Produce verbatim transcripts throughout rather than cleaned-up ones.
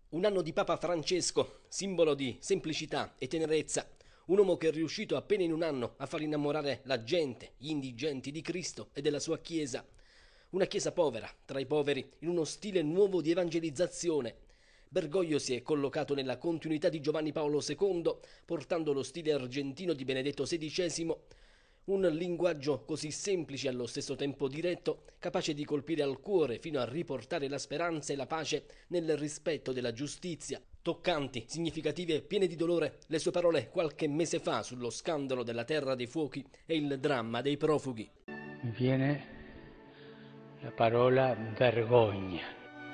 Un anno di Papa Francesco, simbolo di semplicità e tenerezza. Un uomo che è riuscito appena in un anno a far innamorare la gente, gli indigenti di Cristo e della sua Chiesa. Una Chiesa povera, tra i poveri, in uno stile nuovo di evangelizzazione. Bergoglio si è collocato nella continuità di Giovanni Paolo secondo, portando lo stile argentino di Benedetto sedicesimo. Un linguaggio così semplice e allo stesso tempo diretto, capace di colpire al cuore fino a riportare la speranza e la pace nel rispetto della giustizia. Toccanti, significative e piene di dolore le sue parole qualche mese fa sullo scandalo della Terra dei Fuochi e il dramma dei profughi. Mi viene la parola vergogna.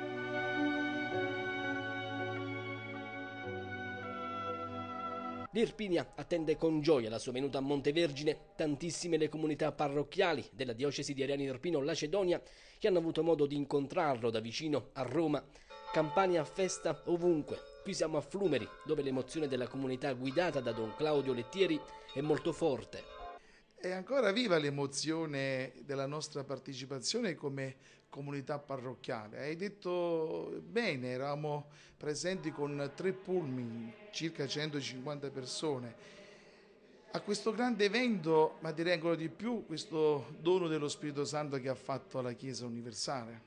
L'Irpinia attende con gioia la sua venuta a Montevergine, tantissime le comunità parrocchiali della diocesi di Ariano Irpino Lacedonia che hanno avuto modo di incontrarlo da vicino a Roma. Campane a festa ovunque. Qui siamo a Flumeri, dove l'emozione della comunità guidata da Don Claudio Lettieri è molto forte. È ancora viva l'emozione della nostra partecipazione come comunità parrocchiale. Hai detto bene, eravamo presenti con tre pullman, circa centocinquanta persone. A questo grande evento, ma direi ancora di più, questo dono dello Spirito Santo che ha fatto alla Chiesa universale.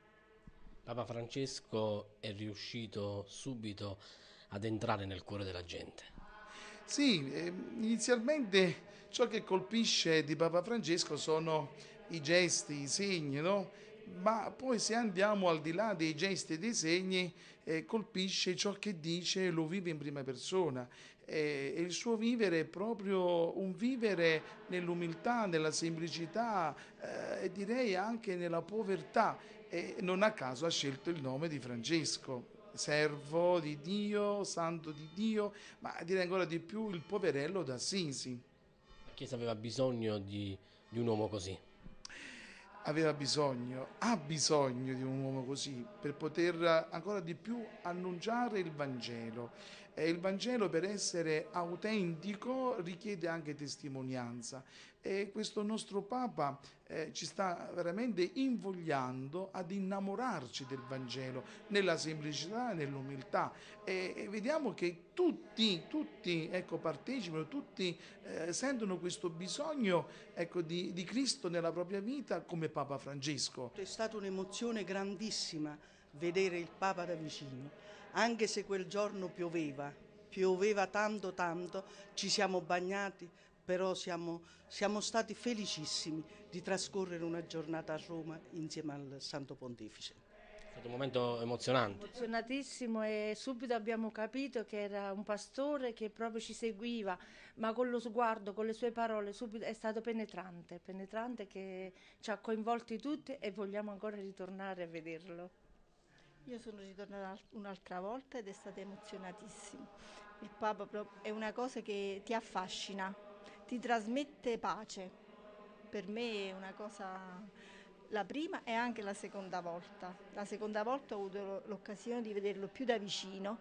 Papa Francesco è riuscito subito ad entrare nel cuore della gente. Sì, eh, inizialmente ciò che colpisce di Papa Francesco sono i gesti, i segni, no? Ma poi se andiamo al di là dei gesti e dei segni, eh, colpisce ciò che dice, lo vive in prima persona. Eh, e il suo vivere è proprio un vivere nell'umiltà, nella semplicità eh, e direi anche nella povertà. E non a caso ha scelto il nome di Francesco. Servo di Dio, santo di Dio, ma direi ancora di più il poverello d'Assisi. La Chiesa aveva bisogno di, di un uomo così. Aveva bisogno, ha bisogno di un uomo così per poter ancora di più annunciare il Vangelo. E il Vangelo per essere autentico richiede anche testimonianza e questo nostro Papa eh, ci sta veramente invogliando ad innamorarci del Vangelo nella semplicità e nell'umiltà e, e vediamo che tutti, tutti ecco, partecipano, tutti eh, sentono questo bisogno ecco, di, di Cristo nella propria vita come Papa Francesco. È stata un'emozione grandissima vedere il Papa da vicino, anche se quel giorno pioveva, pioveva tanto tanto, ci siamo bagnati, però siamo, siamo stati felicissimi di trascorrere una giornata a Roma insieme al Santo Pontefice. È stato un momento emozionante. Emozionatissimo e subito abbiamo capito che era un pastore che proprio ci seguiva, ma con lo sguardo, con le sue parole, subito è stato penetrante, penetrante che ci ha coinvolti tutti e vogliamo ancora ritornare a vederlo. Io sono ritornata un'altra volta ed è stato emozionatissimo. Il Papa è una cosa che ti affascina, ti trasmette pace. Per me è una cosa, la prima e anche la seconda volta. La seconda volta ho avuto l'occasione di vederlo più da vicino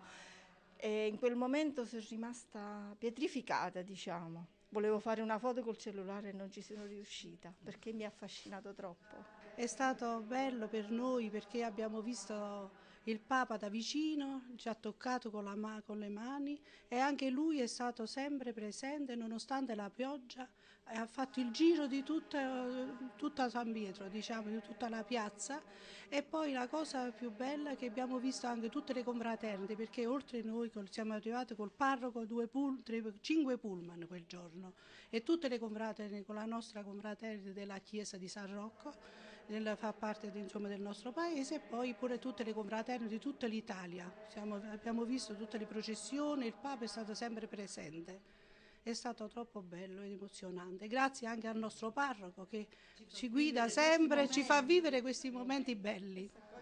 e in quel momento sono rimasta pietrificata, diciamo. Volevo fare una foto col cellulare e non ci sono riuscita perché mi ha affascinato troppo. È stato bello per noi perché abbiamo visto il Papa da vicino, ci ha toccato con, la, con le mani e anche lui è stato sempre presente nonostante la pioggia, ha fatto il giro di tutta, tutta San Pietro, diciamo, di tutta la piazza e poi la cosa più bella è che abbiamo visto anche tutte le confraternite perché oltre noi siamo arrivati col parroco due pull, tre, cinque pullman quel giorno e tutte le confraternite con la nostra confraternita della chiesa di San Rocco fa parte di, insomma, del nostro paese e poi pure tutte le confraternite di tutta l'Italia. Siamo, abbiamo visto tutte le processioni, il Papa è stato sempre presente. È stato troppo bello ed emozionante. Grazie anche al nostro parroco che ci guida sempre e ci fa vivere questi momenti belli.